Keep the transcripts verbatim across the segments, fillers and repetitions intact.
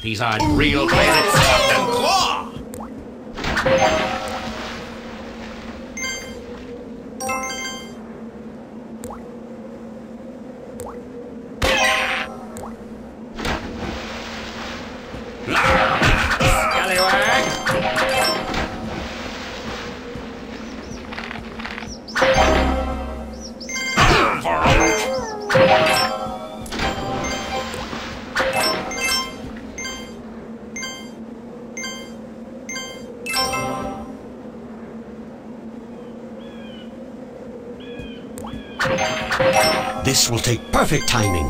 that he's on real planet Captain Claw! This will take perfect timing.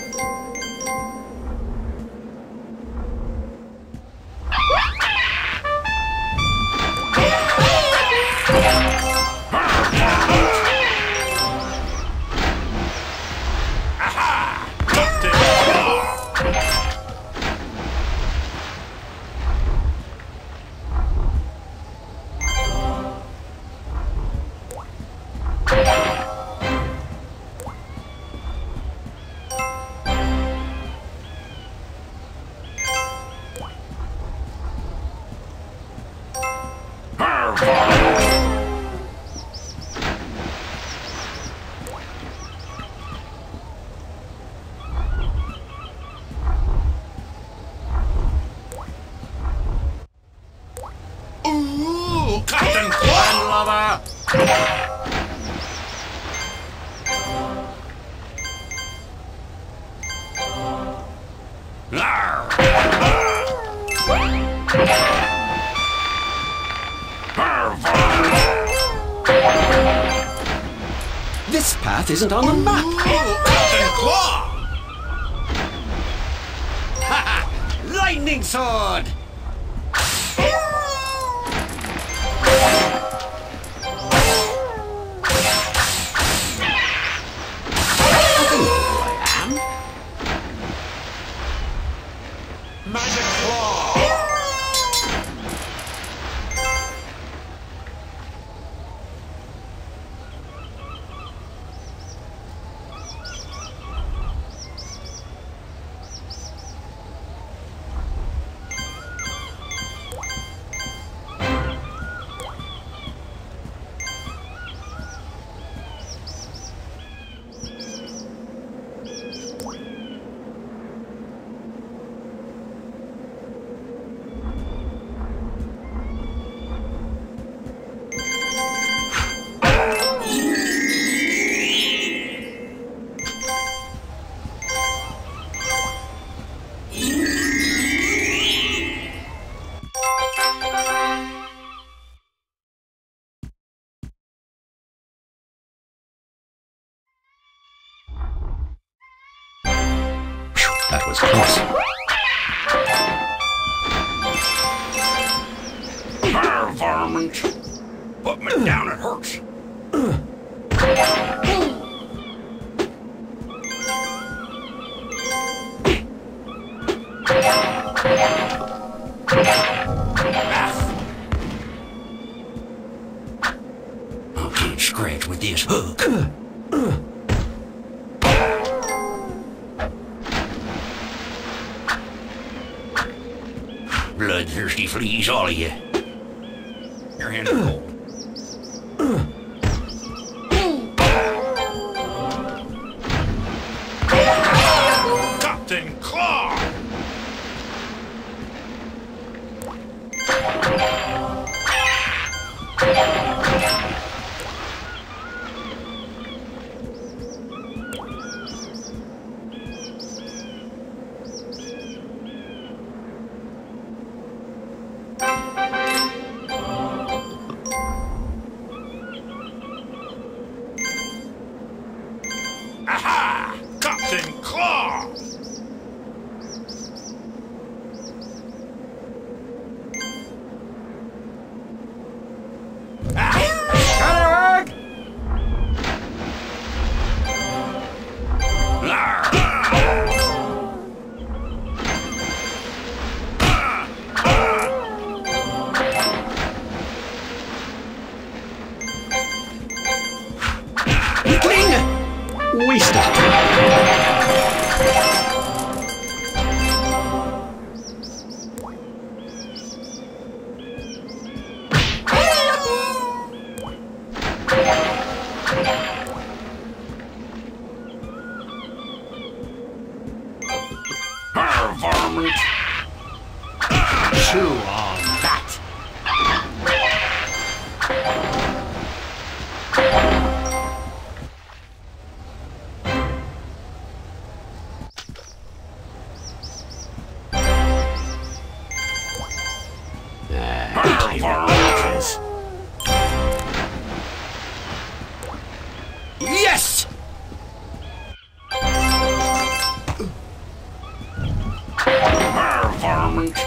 Ooh, Captain Claw lover! This path isn't on the map. Ooh, Captain Claw! Ha ha! Lightning sword! Magic Claw! That was close. Arr, varmint! Put me down, it hurts. I can't scratch with this hook. Bloodthirsty fleas, all of you. Your hands are cold. Captain Claw! varmint. Chew on that. Varmint. Yes! Varmint.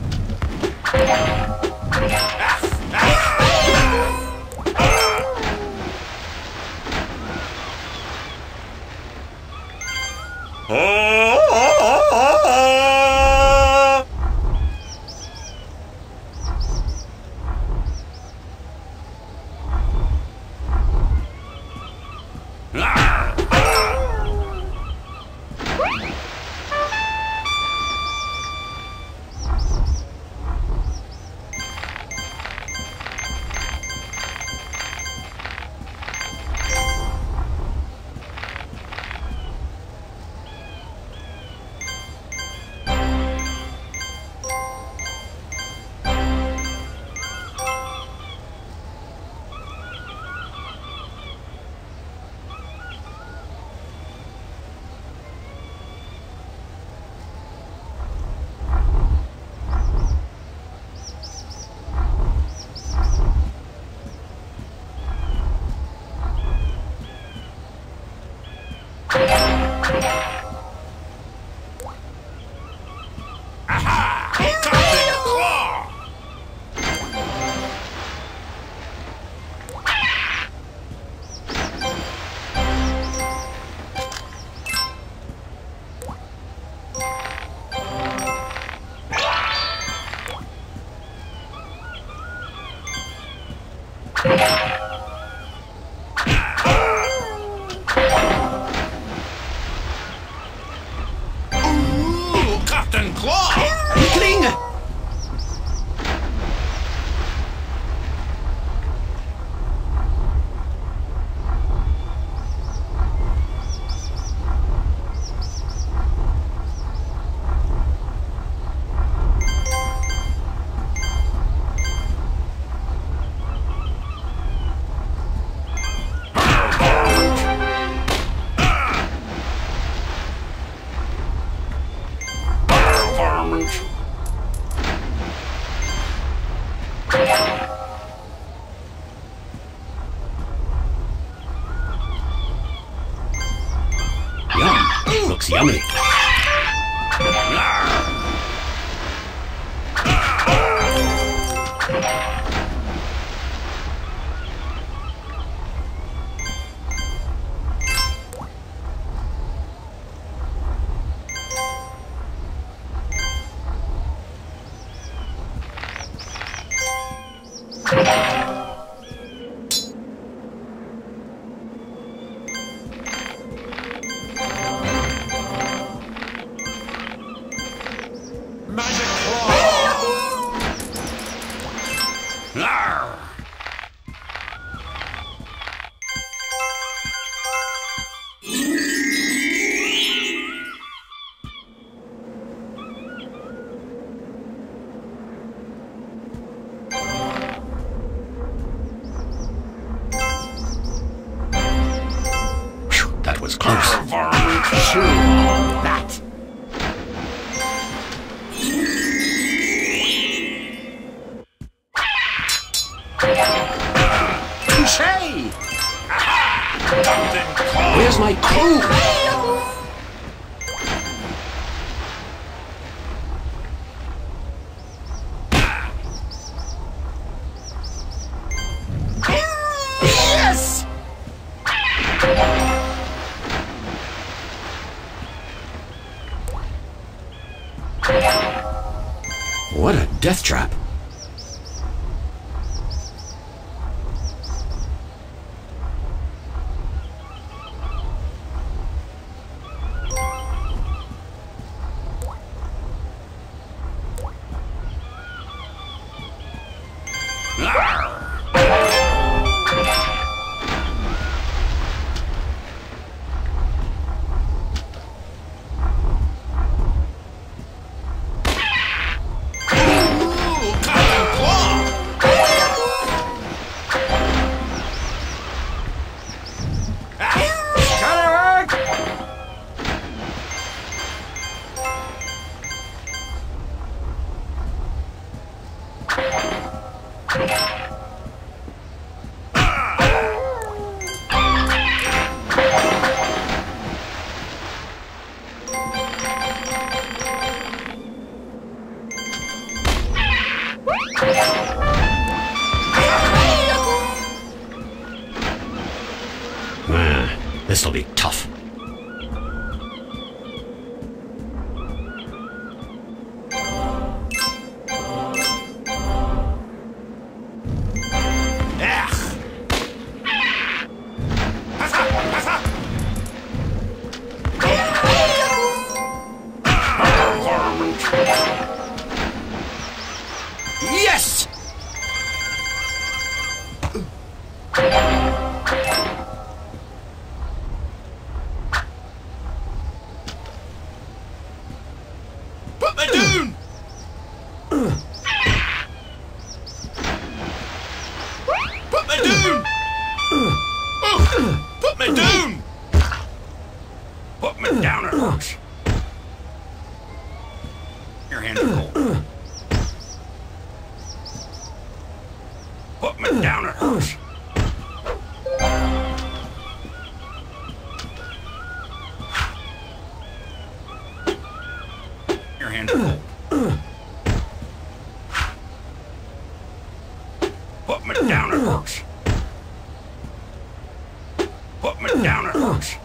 Captain Claw! Weakling! Yum! Looks yummy. Magic Claw! Arr! Phew, that was close. Varmint. Chew on that. Touché! Captain Claw! Where's my crew? Yes! What a death trap. Ah, this'll be tough. Yes! Put me down! Put me down! Oh, put me down! Put me down, it hurts. Your hands are cold. Put me down, it hurts. Your hands are cold. Put me down, it hurts. Put me down, it hurts.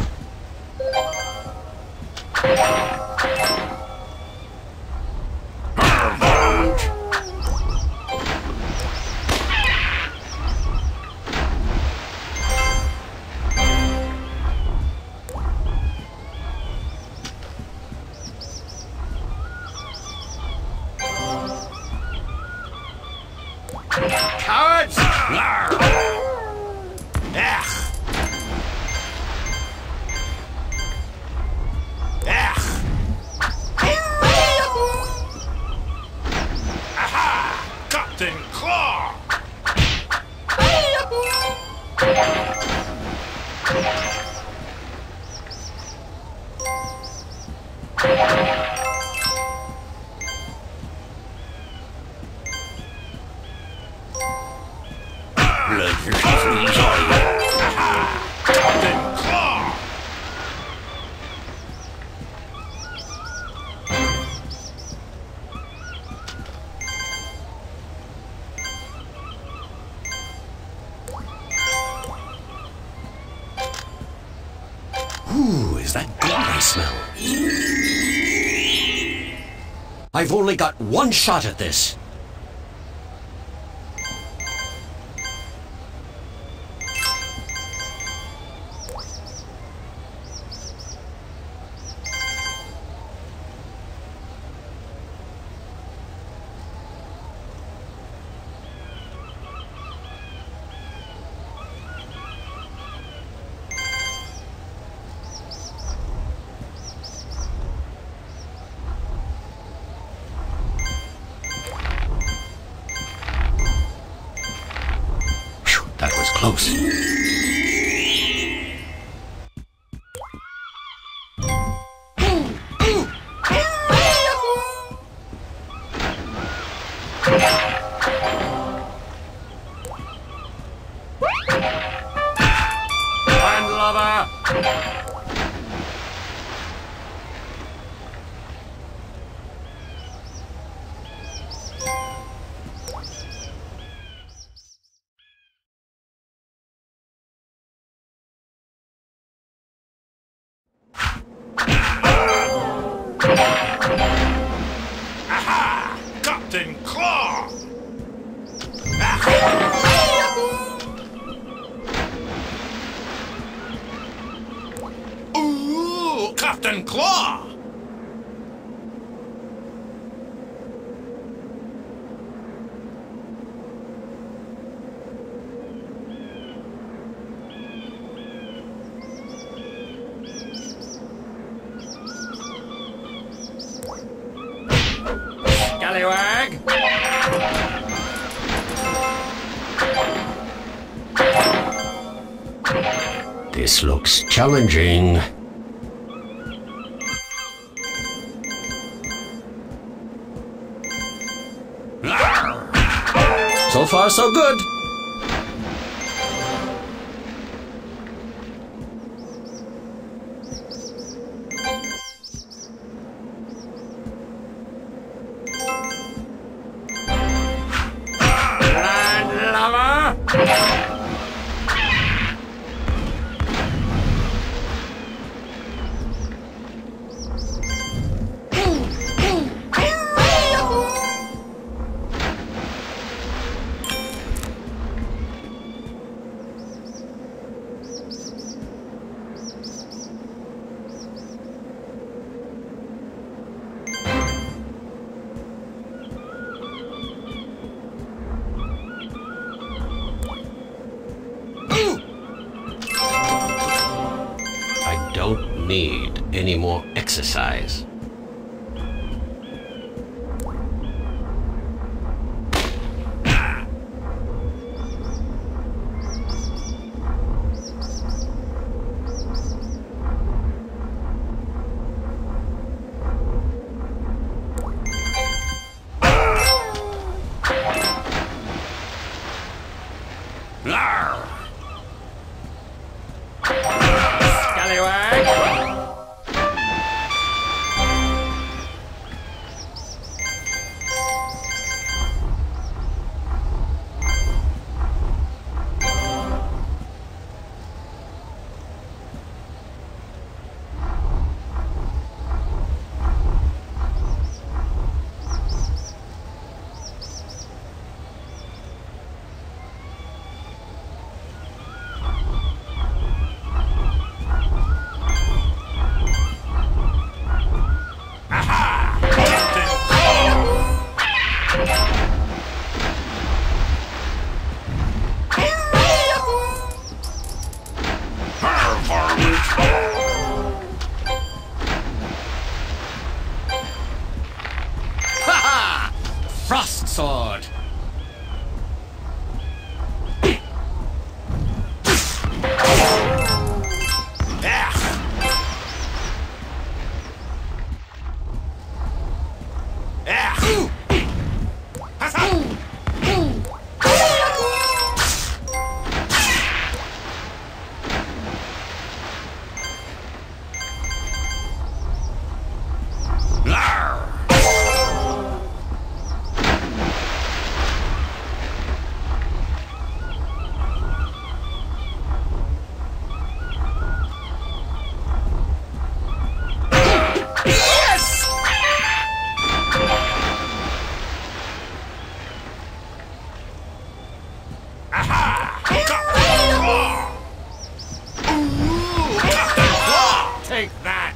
Cowards! Ugh! Ugh! Aha! Captain Claw! Blood for freeze all you. Aha! Captain Claw! Ooh, is that good I smell? I've only got one shot at this. That was close. Landlubber! Aha! Captain Claw! Ooh, Captain Claw! Scallywag! This looks challenging. So far, so good. Don't need any more exercise. Frost sword. Take that!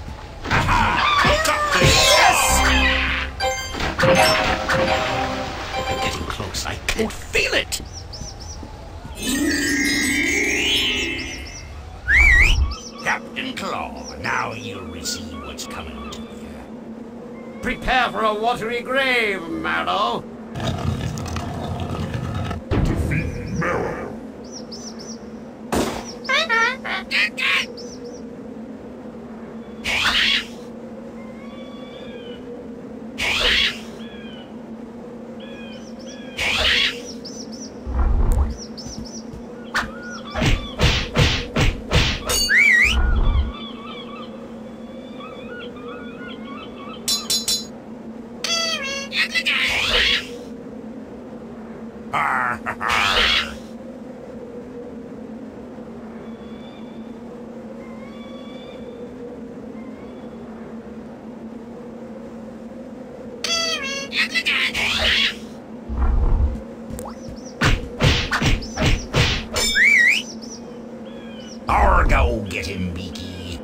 Yes! I'm getting close. I can feel it! Captain Claw, now you'll receive what's coming to you. Prepare for a watery grave, Marrow. Defeat Marrow. Or go get him, Beaky.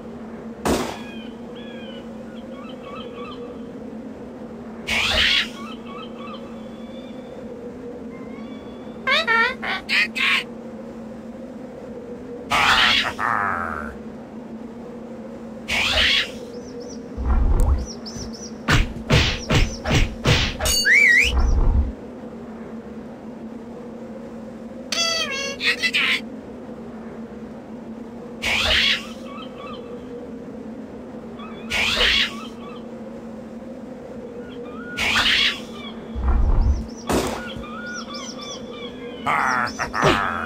Ha ha ha!